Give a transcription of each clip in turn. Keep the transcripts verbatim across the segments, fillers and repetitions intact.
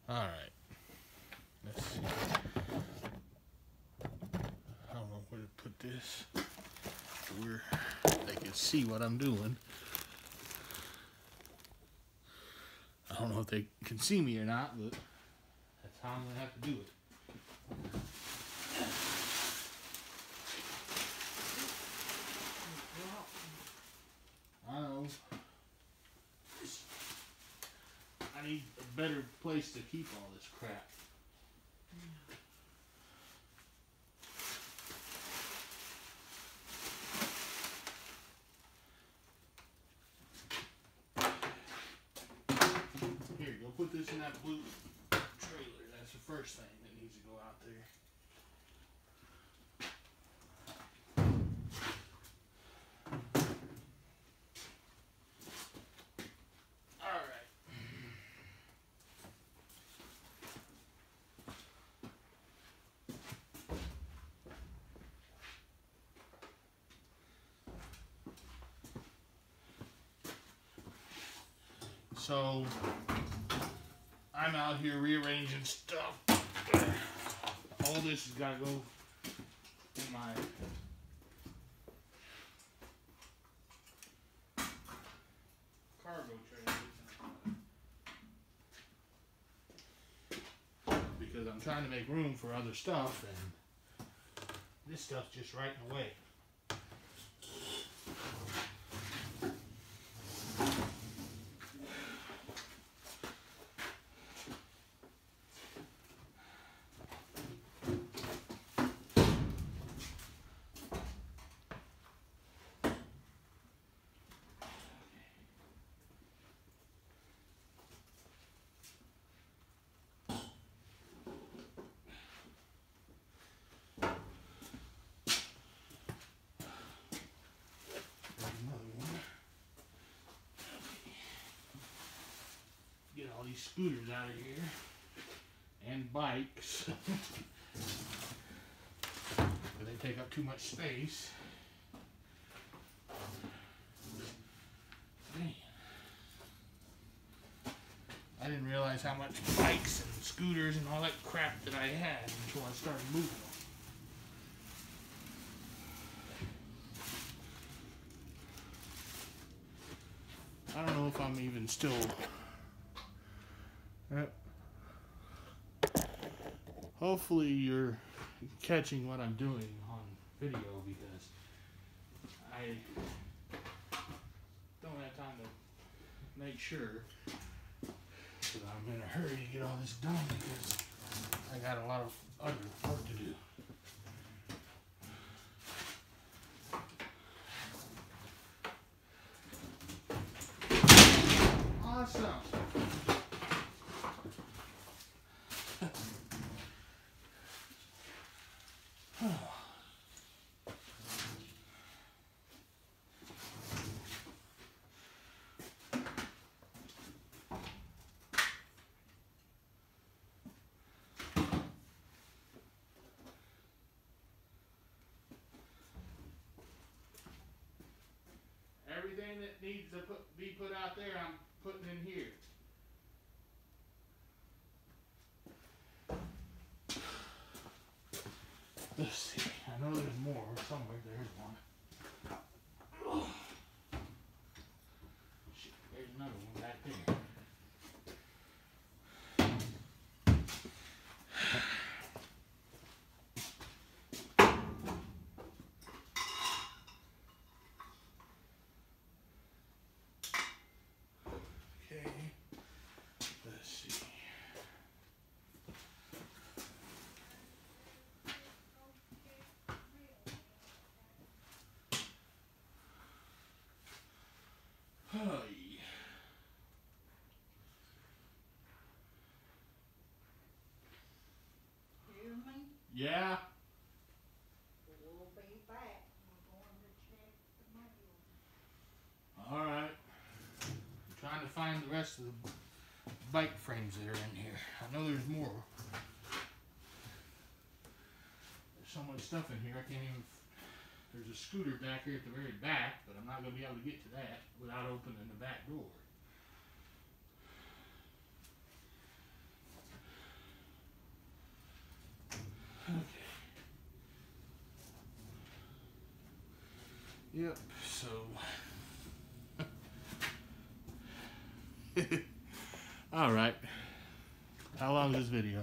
Alright. Let's see. I don't know where to put this where they can see what I'm doing. I don't know if they can see me or not, but that's how I'm going to have to do it. I know. I need a better place to keep all this crap. Here, go put this in that blue trailer. That's the first thing that needs to go out there. So, I'm out here rearranging stuff. All this has got to go in my cargo trailer. Because I'm trying to make room for other stuff, and this stuff's just right in the way. All these scooters out of here and bikes. But they take up too much space. Man. I didn't realize how much bikes and scooters and all that crap that I had until I started moving them. I don't know if I'm even still Yep. Hopefully you're catching what I'm doing on video, because I don't have time to make sure that I'm in a hurry to get all this done, because I got a lot of other work to do. Awesome. Everything that needs to put, be put out there, I'm putting in here. Let's see. I know there's more somewhere. There's one. Oh. Shit, there's another one back there. Yeah. We'll be back. We're going to check the mail. Alright. I'm trying to find the rest of the bike frames that are in here. I know there's more. There's so much stuff in here I can't even... There's a scooter back here at the very back, but I'm not going to be able to get to that without opening the back door. Yep, so all right, how long is this video?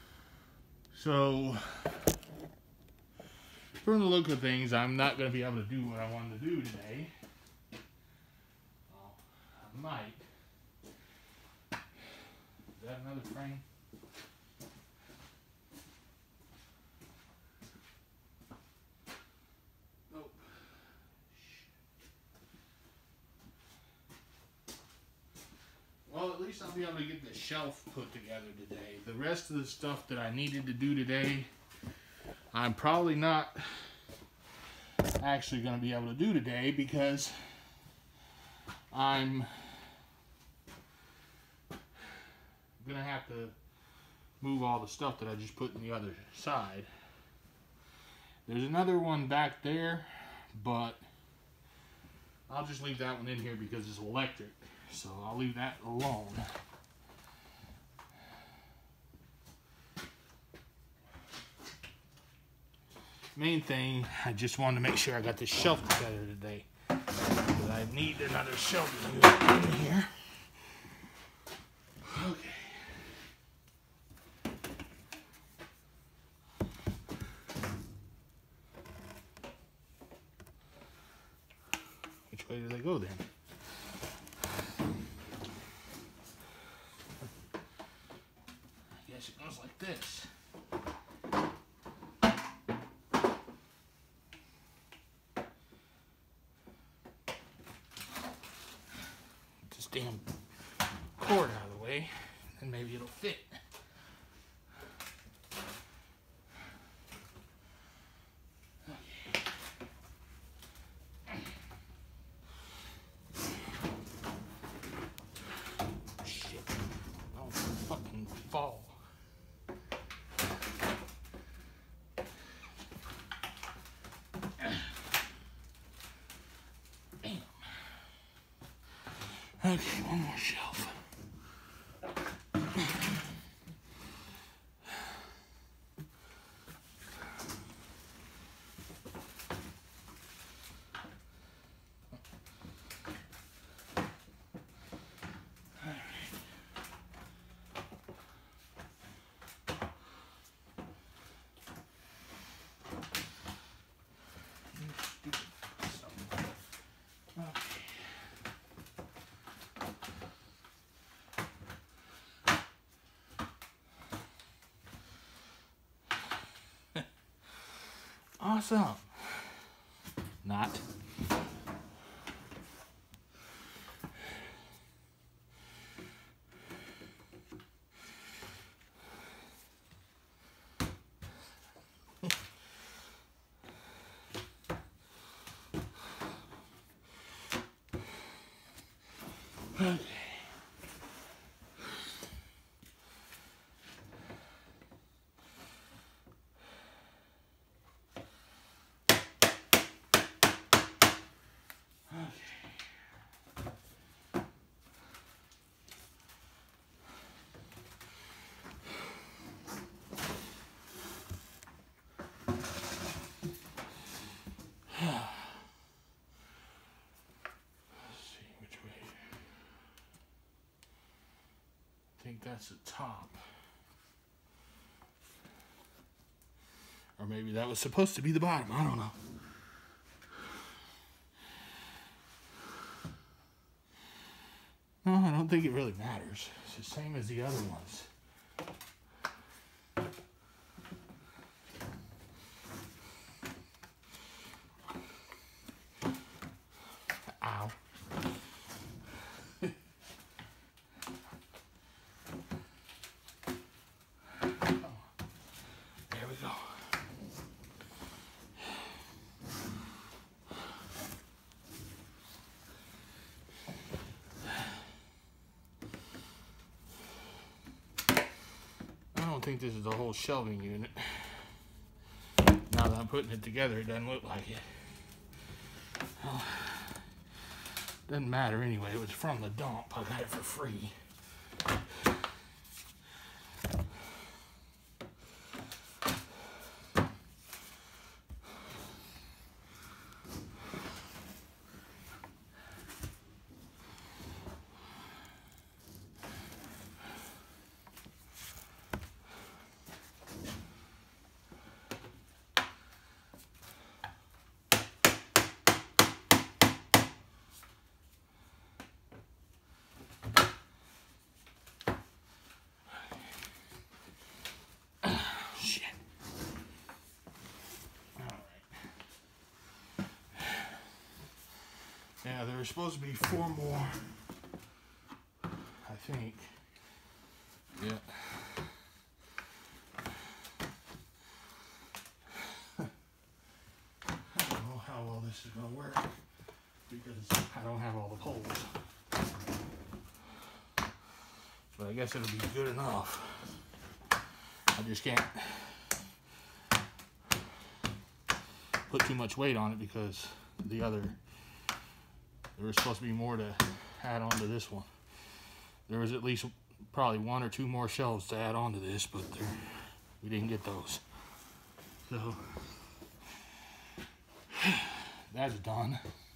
So from the look of things, I'm not going to be able to do what I wanted to do today. Well, I might. Is that another frame? Nope. Well, at least I'll be able to get the shelf put together today. The rest of the stuff that I needed to do today, I'm probably not actually going to be able to do today because I'm going to have to move all the stuff that I just put in the other side. There's another one back there, but I'll just leave that one in here because it's electric. So I'll leave that alone. Main thing, I just wanted to make sure I got this shelf together today. Because I need another shelf in here. Okay. Which way do they go then? I guess it goes like this. This damn cord out of the way, and maybe it'll fit. Fall. Damn. Okay, one more shelf. Awesome. Not. Okay. I think that's the top. Or maybe that was supposed to be the bottom. I don't know. No, I don't think it really matters. It's the same as the other ones. Ow. I don't think this is the whole shelving unit. Now that I'm putting it together, it doesn't look like it. Well, doesn't matter anyway. It was from the dump. I got it for free. there's supposed to be four more, I think. Yeah. I don't know how well this is going to work because I don't have all the poles. But I guess it'll be good enough. I just can't put too much weight on it because the other, there was supposed to be more to add on to this one. There was at least probably one or two more shelves to add on to this, but there, we didn't get those. So that's done.